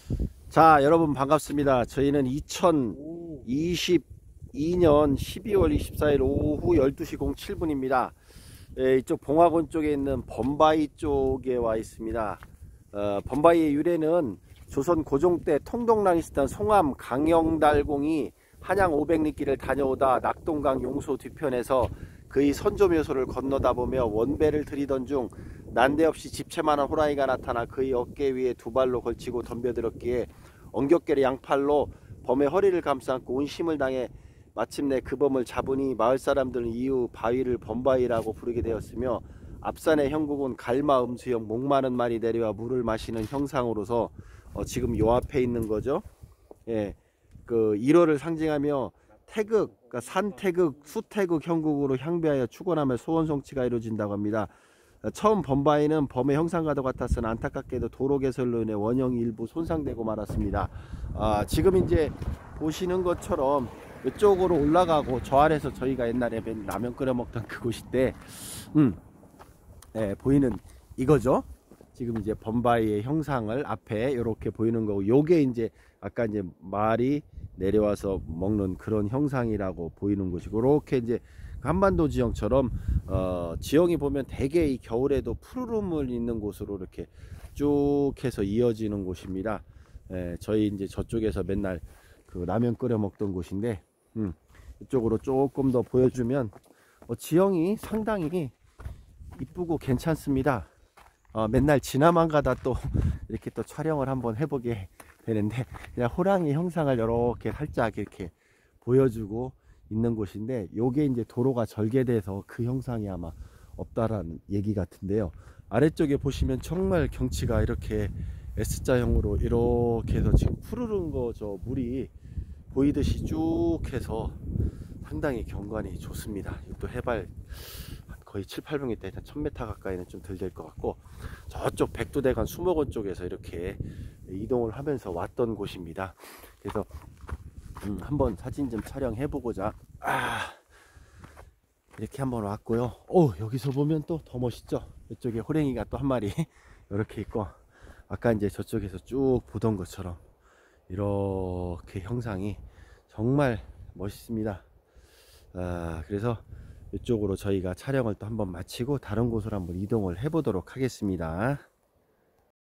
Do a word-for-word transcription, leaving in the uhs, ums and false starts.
자, 여러분 반갑습니다. 저희는 이천이십이 년 십이월 이십사일 오후 열두 시 공칠 분입니다. 예, 이쪽 봉화군 쪽에 있는 범바위 쪽에 와 있습니다. 어, 범바위의 유래는 조선 고종 때 통독랑이 있었던 송암 강영달공이 한양 오백 리길을 다녀오다 낙동강 용소 뒤편에서 그의 선조묘소를 건너다 보며 원배를 들이던 중 난데없이 집채만한 호랑이가 나타나 그의 어깨 위에 두 발로 걸치고 덤벼들었기에 엉겹결의 양팔로 범의 허리를 감싸안고 운심을 당해 마침내 그 범을 잡으니 마을 사람들은 이후 바위를 범바위라고 부르게 되었으며 앞산의 형국은 갈마 음수형 목 마른 말이 내려와 물을 마시는 형상으로서 어, 지금 요 앞에 있는 거죠. 예, 그 일월을 상징하며 태극, 그러니까 산태극, 수태극 형국으로 향배하여 축원하며 소원성취가 이루어진다고 합니다. 처음 범바위는 범의 형상과도 같았으나 안타깝게도 도로 개설로 인해 원형이 일부 손상되고 말았습니다. 아, 지금 이제 보시는 것처럼 이쪽으로 올라가고 저 아래서 저희가 옛날에 라면 끓여 먹던 그곳인데 음, 예, 보이는 이거죠. 지금 이제 범바위의 형상을 앞에 이렇게 보이는 거고, 요게 이제 아까 이제 말이 내려와서 먹는 그런 형상이라고 보이는 곳이고, 이렇게 이제 한반도 지형처럼 어, 지형이 보면 대개 이 겨울에도 푸르름을 있는 곳으로 이렇게 쭉 해서 이어지는 곳입니다. 예, 저희 이제 저쪽에서 맨날 그 라면 끓여 먹던 곳인데, 음, 이쪽으로 조금 더 보여주면 어, 지형이 상당히 이쁘고 괜찮습니다. 어, 맨날 지나만 가다 또 이렇게 또 촬영을 한번 해보게 되는데, 그냥 호랑이 형상을 이렇게 살짝 이렇게 보여주고 있는 곳인데, 요게 이제 도로가 절개돼서 그 형상이 아마 없다라는 얘기 같은데요. 아래쪽에 보시면 정말 경치가 이렇게 S자형으로 이렇게 해서 지금 푸르른 거 저 물이 보이듯이 쭉 해서 상당히 경관이 좋습니다. 또 해발 거의 칠, 팔백 미터, 일단 천 미터 가까이는 좀 덜 될 것 같고, 저쪽 백두대간 수목원 쪽에서 이렇게 이동을 하면서 왔던 곳입니다. 그래서 음, 한번 사진 좀 촬영해 보고자 아, 이렇게 한번 왔고요. 오, 여기서 보면 또 더 멋있죠. 이쪽에 호랭이가 또 한 마리 이렇게 있고, 아까 이제 저쪽에서 쭉 보던 것처럼 이렇게 형상이 정말 멋있습니다. 아, 그래서 이쪽으로 저희가 촬영을 또 한번 마치고 다른 곳으로 한번 이동을 해 보도록 하겠습니다.